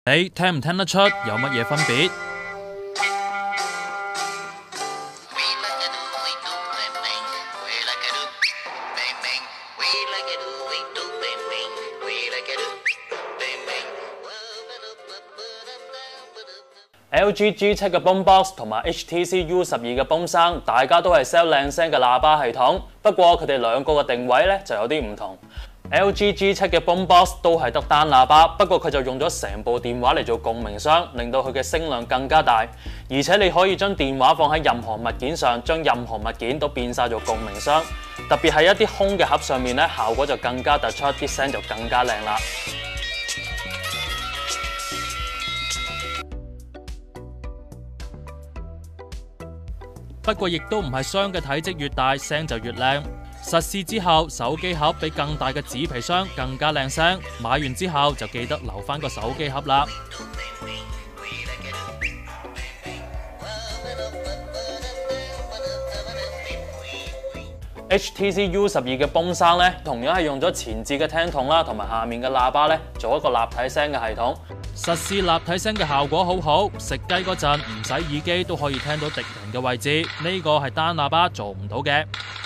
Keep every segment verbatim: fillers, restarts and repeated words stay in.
你聽唔聽得出有乜嘢分別？L G G 七嘅 Boombox 同埋 H T C U 十二嘅 Boom Sound，大家都係 sell 靚聲嘅喇叭系統，不過佢哋兩個嘅定位咧就有啲唔同。L G G 七嘅 Boombox 都係得單喇叭，不過佢就用咗成部電話嚟做共鳴箱，令到佢嘅聲量更加大，而且你可以將電話放喺任何物件上，將任何物件都變晒做共鳴箱。特別係一啲空嘅盒上面咧，效果就更加突出，啲聲就更加靚啦。不過亦都唔係箱嘅體積越大，聲就越靚。實試之後，手機盒比更大嘅紙皮箱更加靚聲。買完之後就記得留返個手機盒啦。H T C U 十二嘅 Boom Sound 咧，同樣係用咗前置嘅聽筒啦，同埋下面嘅喇叭咧，做一個立體聲嘅系統。實試立體聲嘅效果好好，食雞嗰陣唔使耳機都可以聽到敵人嘅位置，呢個係單喇叭做唔到嘅。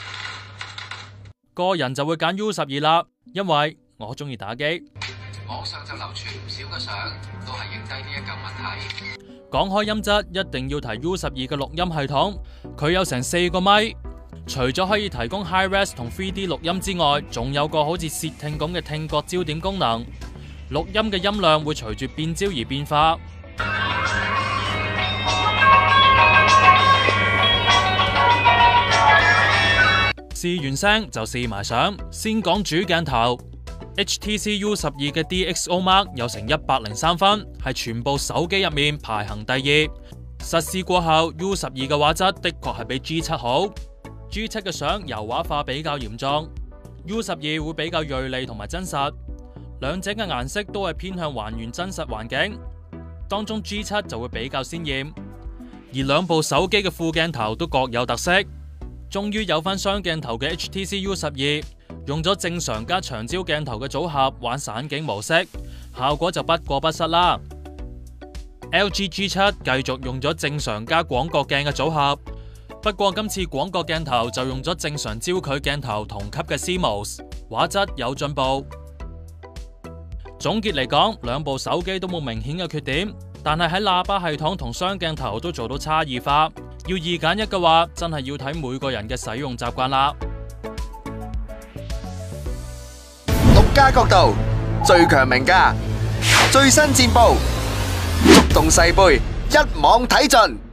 個人就會揀 U 十二啦，因為我中意打機。 網上就流傳唔少嘅相，都係影低呢一嚿問題。 講開音質，一定要提 U 十二嘅錄音系統，佢有成四個咪，除咗可以提供 High Res 同 三 D 錄音之外，仲有個好似竊聽咁嘅聽覺焦點功能。錄音嘅音量會隨住變焦而變化。試完聲就試埋相，先講主鏡頭。H T C U 十二嘅 D X O Mark 有成一百零三分，係全部手機入面排行第二。實試過後 ，U 十二嘅畫質的確係比 G 七好。G 七嘅相油畫化比較嚴重 ，U 十二會比較銳利同埋真實。兩者嘅顏色都係偏向還原真實環境，當中 G 七就會比較鮮豔。而兩部手機嘅副鏡頭都各有特色。終於有翻雙鏡頭嘅 H T C U 十二，用咗正常加長焦鏡頭嘅組合玩散景模式，效果就不過不失啦。L G G 七繼續用咗正常加廣角鏡嘅組合，不過今次廣角鏡頭就用咗正常焦距鏡頭同級嘅 C M O S， 畫質有進步。總結嚟講，兩部手機都冇明顯嘅缺點，但係喺喇叭系統同雙鏡頭都做到差異化。要二揀一嘅話，真係要睇每個人嘅使用習慣啦。 獨家角度，最強名家，最新戰報，觸動世輩，一網睇盡。